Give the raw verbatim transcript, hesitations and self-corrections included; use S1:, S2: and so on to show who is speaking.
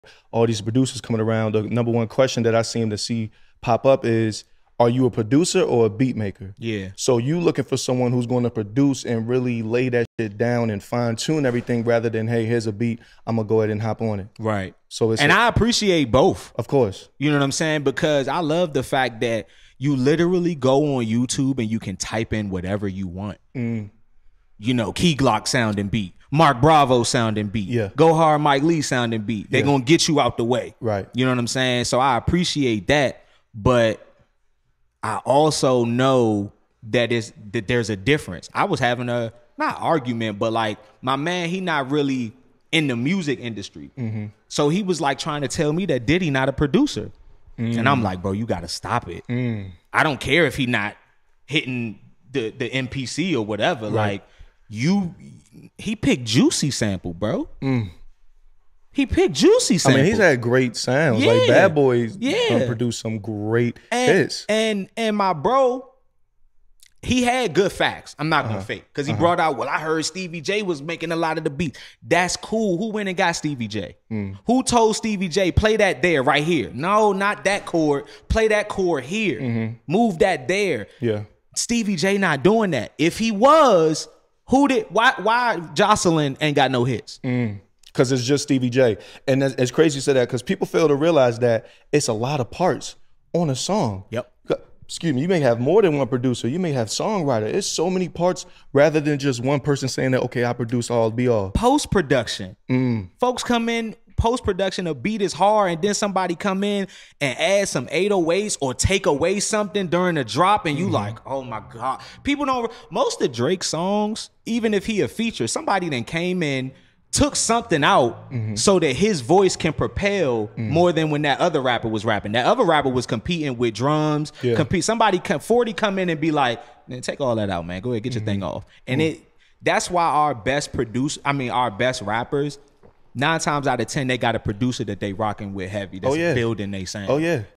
S1: all these producers coming around, the number one question that I seem to see pop up is, are you a producer or a beat maker?
S2: Yeah.
S1: So you looking for someone who's going to produce and really lay that shit down and fine tune everything rather than, hey, here's a beat, I'm gonna go ahead and hop on it.
S2: Right.
S1: So it's
S2: and
S1: a,
S2: I appreciate both.
S1: Of course.
S2: You know what I'm saying? Because I love the fact that you literally go on YouTube and you can type in whatever you want.
S1: Mm.
S2: You know, Key Glock sounding beat, Mark Bravo sounding beat,
S1: yeah.
S2: Go Hard Mike Lee sounding beat. They're
S1: yeah.
S2: gonna get you out the way.
S1: Right.
S2: You know what I'm saying? So I appreciate that, but I also know that is that there's a difference. I was having a not argument, but like my man, he not really in the music industry. Mm-hmm. So he was like trying to tell me that Diddy not a producer. Mm. And I'm like, bro, you gotta stop it. Mm. I don't care if he not hitting the, the M P C or whatever. Right. Like you he picked Juicy sample, bro. Mm. He picked Juicy sample.
S1: I mean, he's had great sounds. Yeah. Like Bad Boys
S2: yeah.
S1: produced some great
S2: and,
S1: hits.
S2: And and my bro, he had good facts. I'm not uh-huh. gonna fake. Because he uh-huh. brought out, well, I heard Stevie J was making a lot of the beats. That's cool. Who went and got Stevie J? Mm. Who told Stevie J, play that there, right here? No, not that chord. Play that chord here. Mm-hmm. Move that there.
S1: Yeah.
S2: Stevie J not doing that. If he was, who did, why, why Jocelyn ain't got no hits?
S1: Mm. Because it's just Stevie J. And it's crazy you say that because people fail to realize that it's a lot of parts on a song.
S2: Yep.
S1: Excuse me, you may have more than one producer. You may have songwriter. It's so many parts rather than just one person saying that, okay, I produce all, be all.
S2: Post-production.
S1: Mm.
S2: Folks come in, post-production, a beat is hard, and then somebody come in and add some eight oh eights or take away something during the drop, and you mm-hmm. like, oh my God. People don't, most of Drake's songs, even if he a feature, somebody then came in, took something out mm-hmm. so that his voice can propel mm. more than when that other rapper was rapping. That other rapper was competing with drums. Yeah. Compete. Somebody come, forty come in and be like, man, take all that out, man. Go ahead, get mm-hmm. your thing off. And mm. it that's why our best produce, I mean, our best rappers, nine times out of ten, they got a producer that they rocking with heavy that's
S1: oh, yeah.
S2: building they sound.
S1: Oh, yeah.